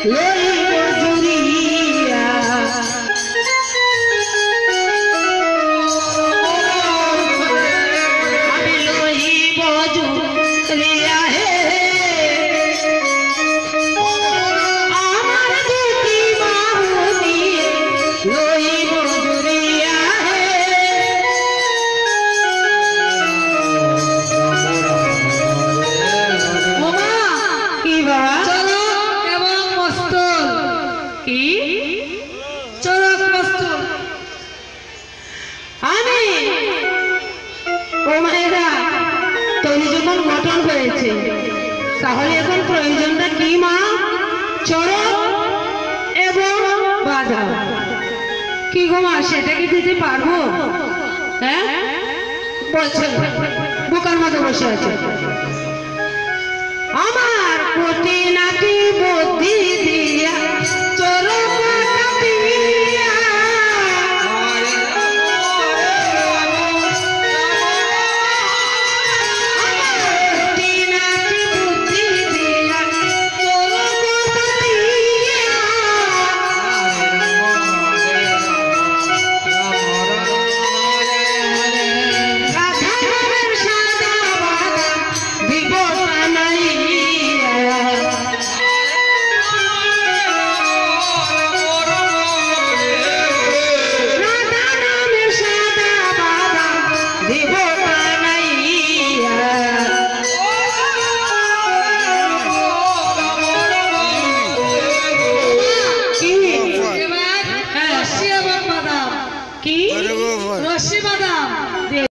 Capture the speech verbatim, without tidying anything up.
লইব জুড়িয়া আমি লইব জুড়িয়া হে আমার দুটি বাহু দিয়ে লইব জুড়িয়া হে কি বাবা আমি ও মায়েরা তৈরি যখন গঠন হয়েছে তাহলে এখন প্রয়োজনটা কি মা চরক এবং বাধা কি গো মা সেটা কি দিতে পারবো হ্যাঁ বলছে বোকার মতো বসে আছে আমার কঠিন